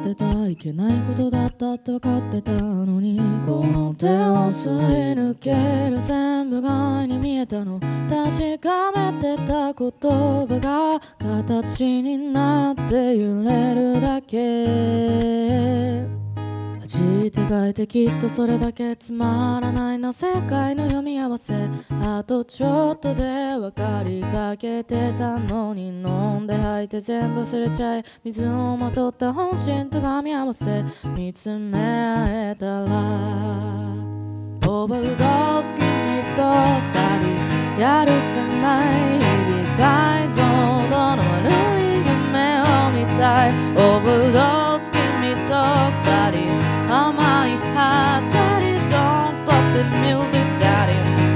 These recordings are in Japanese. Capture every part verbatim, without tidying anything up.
ってた、いけないことだったって分かってたのに、この手をすり抜ける全部が愛に見えたの、確かめてた言葉が形になって揺れるだけ。弾いて書いてきっとそれだけつまらないな世界の読み合わせ、あとちょっとで分かりかけてたのに、飲んで吐いて全部忘れちゃい、水をまとった本心と噛み合わせ見つめ合えたら、オーバードーズ君と二人やるせない日々、解像度の悪い夢を見たい。オーバードーズ君と二人甘いはたり Don't stop the music daddy、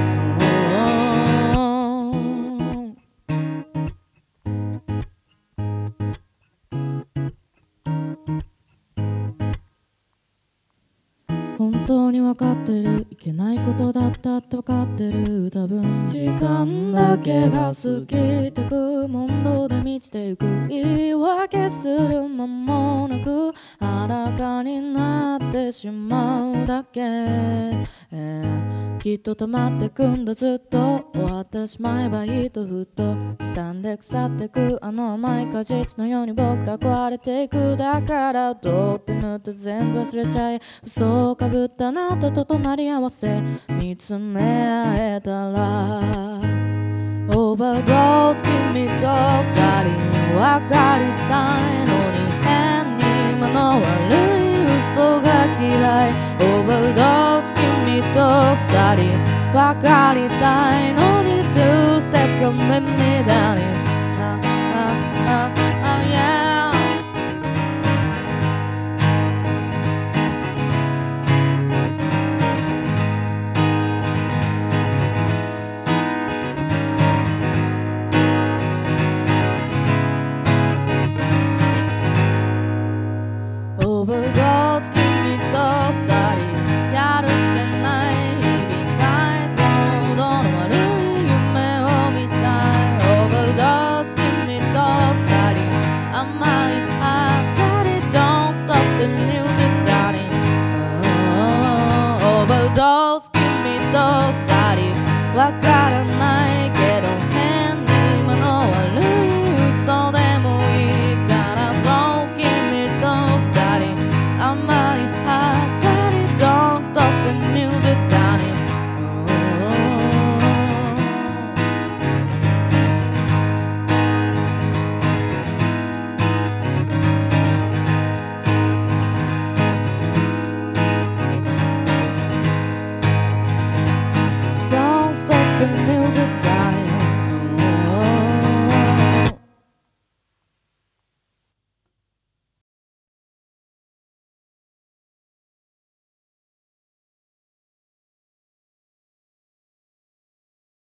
本当に分かってる、いけないことだったって分かってる、多分時間だけが過ぎてく、問答で満ちていく、言い訳する間もなく裸になってしまうだけ、えー、きっと溜まってくんだずっと、終わってしまえばいいとふっと傷んで腐ってく、あの甘い果実のように僕ら壊れていく、だからどうって塗って全部忘れちゃい、嘘をかぶったあなたと隣り合わせ見つめ合えたら、オーバードーズ君と二人分かりたいのに、変に間の悪い嘘が嫌い。オーバードーズ君と二人分かりたいのに Two step from me darling、ah, ah, ah, ah, yeah。オーバードーズ君と二人やるせない日々、解像度の悪い夢を見たい。オーバードーズ君と二人甘いはたり Don't stop the music darling、オーバードーズ君と二人わからない